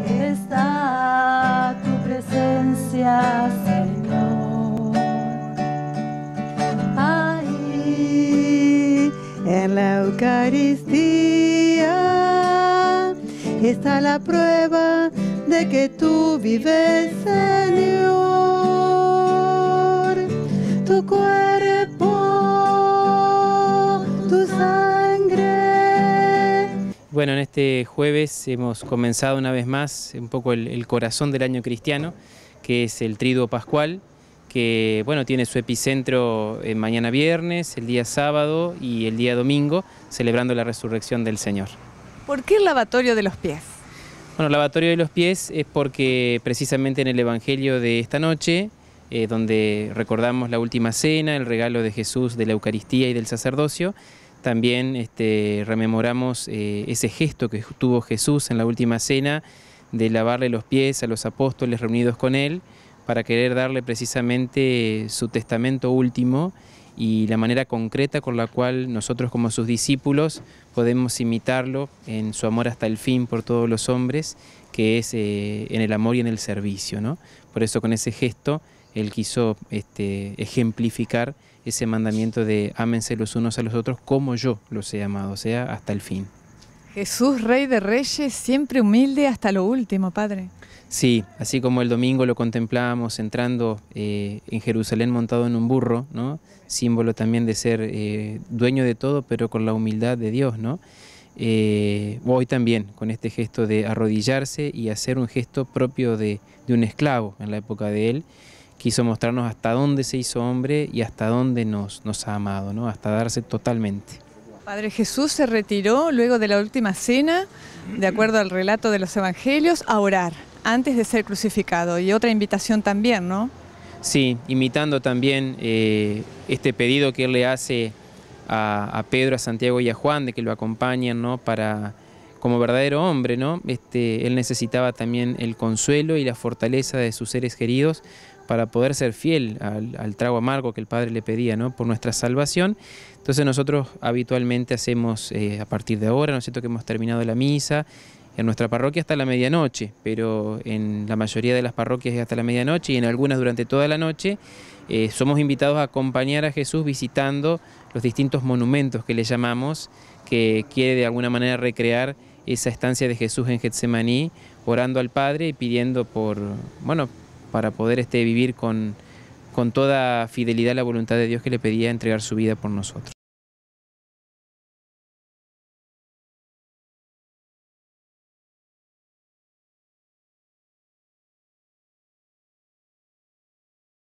está tu presencia, Señor. Ahí en la Eucaristía está la prueba de que tú vives, Señor. Tu cuerpo, tu sangre. Bueno, en este jueves hemos comenzado una vez más un poco el corazón del año cristiano, que es el Triduo Pascual, que bueno, tiene su epicentro mañana viernes, el día sábado y el día domingo, celebrando la resurrección del Señor. ¿Por qué el lavatorio de los pies? Bueno, el lavatorio de los pies es porque precisamente en el Evangelio de esta noche, donde recordamos la última cena, el regalo de Jesús de la Eucaristía y del sacerdocio, también rememoramos ese gesto que tuvo Jesús en la última cena de lavarle los pies a los apóstoles reunidos con él para querer darle precisamente su testamento último y la manera concreta con la cual nosotros como sus discípulos podemos imitarlo en su amor hasta el fin por todos los hombres, que es en el amor y en el servicio, ¿no? Por eso con ese gesto él quiso ejemplificar ese mandamiento de ámense los unos a los otros como yo los he amado, o sea, hasta el fin. Jesús, Rey de Reyes, siempre humilde hasta lo último, Padre. Sí, así como el domingo lo contemplábamos entrando en Jerusalén montado en un burro, ¿no? Símbolo también de ser dueño de todo, pero con la humildad de Dios, ¿no? Hoy también, con este gesto de arrodillarse y hacer un gesto propio de un esclavo en la época de él, quiso mostrarnos hasta dónde se hizo hombre y hasta dónde nos ha amado, ¿no? Hasta darse totalmente. Padre, Jesús se retiró luego de la última cena, de acuerdo al relato de los evangelios, a orar antes de ser crucificado. Y otra invitación también, ¿no? Sí, imitando también este pedido que él le hace a Pedro, a Santiago y a Juan de que lo acompañen, ¿no? Para, como verdadero hombre, ¿no? Él necesitaba también el consuelo y la fortaleza de sus seres queridos para poder ser fiel al trago amargo que el Padre le pedía, ¿no? Por nuestra salvación. Entonces nosotros habitualmente hacemos a partir de ahora, ¿no es cierto?, que hemos terminado la misa, en nuestra parroquia hasta la medianoche, pero en la mayoría de las parroquias es hasta la medianoche y en algunas durante toda la noche, somos invitados a acompañar a Jesús visitando los distintos monumentos que le llamamos, que quiere de alguna manera recrear esa estancia de Jesús en Getsemaní, orando al Padre y pidiendo para poder vivir con toda fidelidad la voluntad de Dios que le pedía entregar su vida por nosotros.